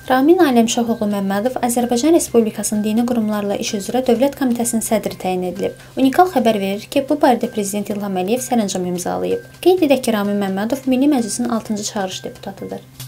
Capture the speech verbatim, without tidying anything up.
Ramin Aləmşahoğlu Məmmədov Azərbaycan Respublikasının dini qurumlarla iş üzrə Dövlət Komitəsinin sədri təyin edilib. Unikal xəbər verir ki, bu barədə Prezident İlham Əliyev sərəncam imzalayıb. Qeyd edək ki, Ramin Məmmədov Milli Məclisin altıncı çağırış deputatıdır.